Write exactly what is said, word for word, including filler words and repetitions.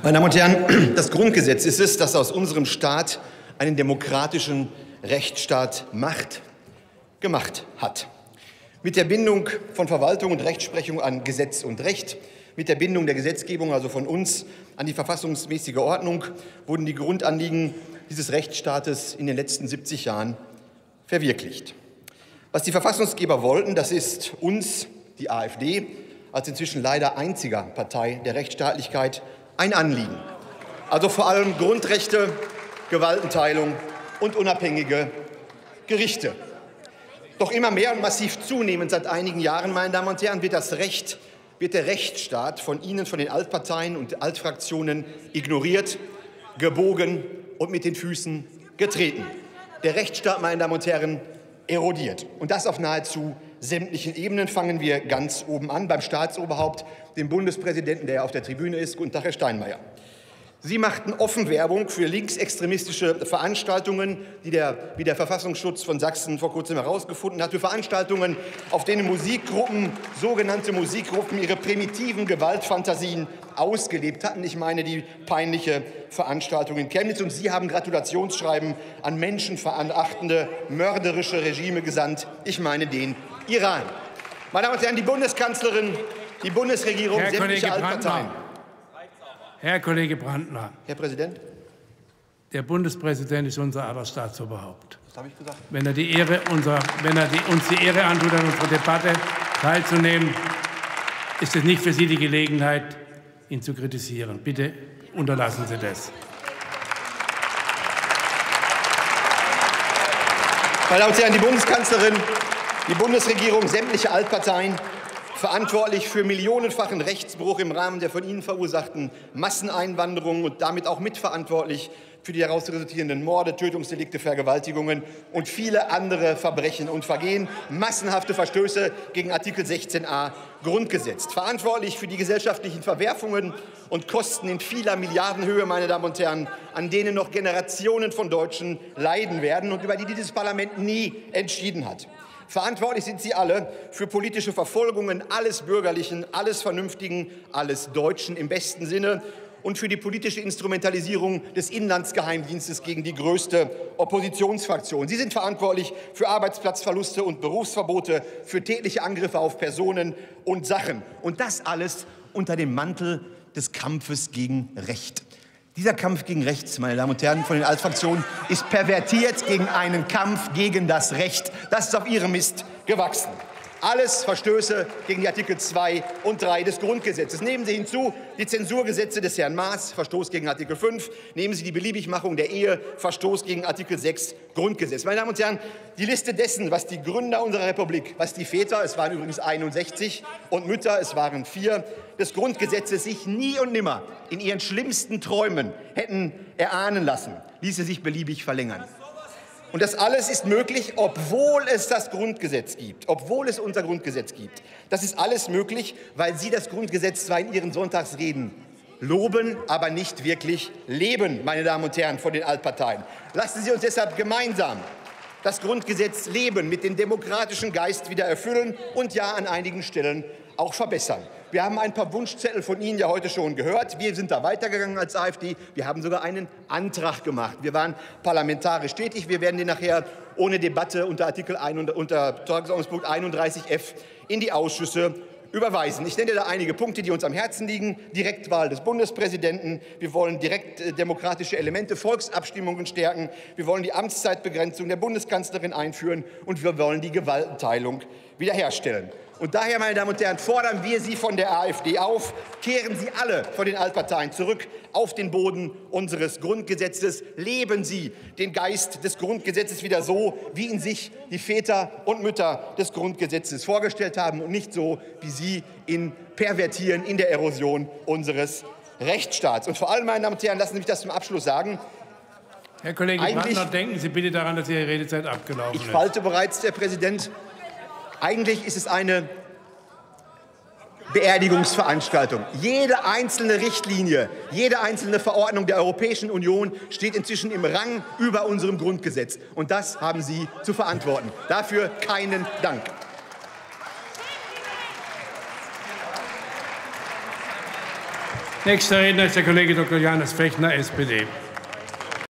Meine Damen und Herren, das Grundgesetz ist es, das aus unserem Staat einen demokratischen Rechtsstaat macht, gemacht hat. Mit der Bindung von Verwaltung und Rechtsprechung an Gesetz und Recht, mit der Bindung der Gesetzgebung, also von uns, an die verfassungsmäßige Ordnung, wurden die Grundanliegen dieses Rechtsstaates in den letzten siebzig Jahren verwirklicht. Was die Verfassungsgeber wollten, das ist uns, die AfD, als inzwischen leider einziger Partei der Rechtsstaatlichkeit, ein Anliegen. Also vor allem Grundrechte, Gewaltenteilung und unabhängige Gerichte. Doch immer mehr und massiv zunehmend seit einigen Jahren, meine Damen und Herren, wird das Recht, wird der Rechtsstaat von Ihnen, von den Altparteien und Altfraktionen ignoriert, gebogen und mit den Füßen getreten. Der Rechtsstaat, meine Damen und Herren, erodiert. Und das auf nahezu sämtlichen Ebenen. Fangen wir ganz oben an, beim Staatsoberhaupt, dem Bundespräsidenten, der auf der Tribüne ist. Guten Tag, Herr Steinmeier. Sie machten offen Werbung für linksextremistische Veranstaltungen, die der, wie der Verfassungsschutz von Sachsen vor kurzem herausgefunden hat, für Veranstaltungen, auf denen Musikgruppen, sogenannte Musikgruppen, ihre primitiven Gewaltfantasien ausgelebt hatten. Ich meine die peinliche Veranstaltung in Chemnitz. Und Sie haben Gratulationsschreiben an menschenverachtende, mörderische Regime gesandt. Ich meine den Iran. Meine Damen und Herren, die Bundeskanzlerin, die Bundesregierung, Herr sämtliche Kollege Altparteien. Herr Kollege Brandner. Herr Präsident. Der Bundespräsident ist unser aller Staatsoberhaupt. Was habe ich gesagt? Wenn er, die Ehre unser, wenn er die, uns die Ehre antut, an unserer Debatte teilzunehmen, ist es nicht für Sie die Gelegenheit, ihn zu kritisieren. Bitte unterlassen Sie das. Meine Damen und Herren, die Bundeskanzlerin, die Bundesregierung, sämtliche Altparteien, verantwortlich für millionenfachen Rechtsbruch im Rahmen der von Ihnen verursachten Masseneinwanderung und damit auch mitverantwortlich für die daraus resultierenden Morde, Tötungsdelikte, Vergewaltigungen und viele andere Verbrechen und Vergehen, massenhafte Verstöße gegen Artikel sechzehn a Grundgesetz. Verantwortlich für die gesellschaftlichen Verwerfungen und Kosten in vieler Milliardenhöhe, meine Damen und Herren, an denen noch Generationen von Deutschen leiden werden und über die dieses Parlament nie entschieden hat. Verantwortlich sind Sie alle für politische Verfolgungen alles Bürgerlichen, alles Vernünftigen, alles Deutschen im besten Sinne und für die politische Instrumentalisierung des Inlandsgeheimdienstes gegen die größte Oppositionsfraktion. Sie sind verantwortlich für Arbeitsplatzverluste und Berufsverbote, für tätliche Angriffe auf Personen und Sachen. Und das alles unter dem Mantel des Kampfes gegen Recht. Dieser Kampf gegen Rechts, meine Damen und Herren von den Altfraktionen, ist pervertiert gegen einen Kampf gegen das Recht. Das ist auf Ihrem Mist gewachsen. Alles Verstöße gegen die Artikel zwei und drei des Grundgesetzes. Nehmen Sie hinzu die Zensurgesetze des Herrn Maas, Verstoß gegen Artikel fünf. Nehmen Sie die Beliebigmachung der Ehe, Verstoß gegen Artikel sechs Grundgesetz. Meine Damen und Herren, die Liste dessen, was die Gründer unserer Republik, was die Väter, es waren übrigens einundsechzig, und Mütter, es waren vier, des Grundgesetzes sich nie und nimmer in ihren schlimmsten Träumen hätten erahnen lassen, ließe sich beliebig verlängern. Und das alles ist möglich, obwohl es das Grundgesetz gibt, obwohl es unser Grundgesetz gibt. Das ist alles möglich, weil Sie das Grundgesetz zwar in Ihren Sonntagsreden loben, aber nicht wirklich leben, meine Damen und Herren von den Altparteien. Lassen Sie uns deshalb gemeinsam das Grundgesetz leben, mit dem demokratischen Geist wieder erfüllen und ja an einigen Stellen auch verbessern. Wir haben ein paar Wunschzettel von Ihnen ja heute schon gehört. Wir sind da weitergegangen als AfD. Wir haben sogar einen Antrag gemacht. Wir waren parlamentarisch tätig. Wir werden den nachher ohne Debatte unter Artikel unter Tagesordnungspunkt einunddreißig f in die Ausschüsse überweisen. Ich nenne da einige Punkte, die uns am Herzen liegen. Direktwahl des Bundespräsidenten. Wir wollen direkt demokratische Elemente, Volksabstimmungen stärken. Wir wollen die Amtszeitbegrenzung der Bundeskanzlerin einführen. Und wir wollen die Gewaltenteilung wiederherstellen. Und daher, meine Damen und Herren, fordern wir Sie von der AfD auf, kehren Sie alle von den Altparteien zurück auf den Boden unseres Grundgesetzes. Leben Sie den Geist des Grundgesetzes wieder so, wie ihn sich die Väter und Mütter des Grundgesetzes vorgestellt haben und nicht so, wie Sie ihn pervertieren in der Erosion unseres Rechtsstaats. Und vor allem, meine Damen und Herren, lassen Sie mich das zum Abschluss sagen. Herr Kollege Brandner, denken Sie bitte daran, dass Ihre Redezeit abgelaufen ist. Ich falte bereits, Herr Präsident. Eigentlich ist es eine Beerdigungsveranstaltung. Jede einzelne Richtlinie, jede einzelne Verordnung der Europäischen Union steht inzwischen im Rang über unserem Grundgesetz. Und das haben Sie zu verantworten. Dafür keinen Dank. Nächster Redner ist der Kollege Doktor Johannes Fechner, S P D.